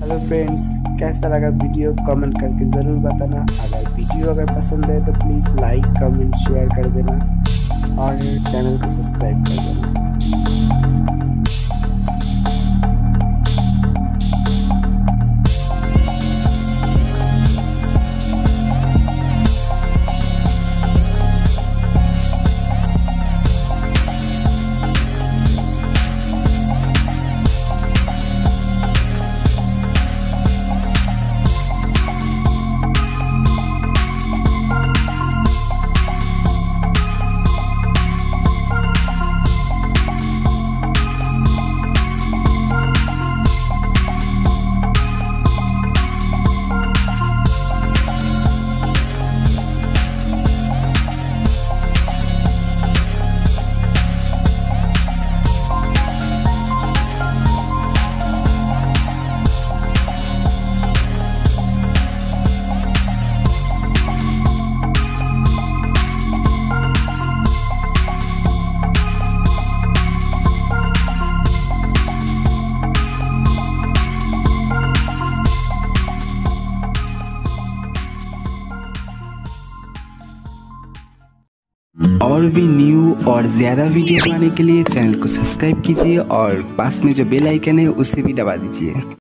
Hello friends, कैसा लगा video comment करके ज़रूर बताना। अगर पसंद है तो प्लीज़ लाइक कमेंट शेयर कर देना और चैनल को सब्सक्राइब कर देना। और भी न्यू और ज़्यादा वीडियो बनाने के लिए चैनल को सब्सक्राइब कीजिए और पास में जो बेल आइकन है उसे भी दबा दीजिए।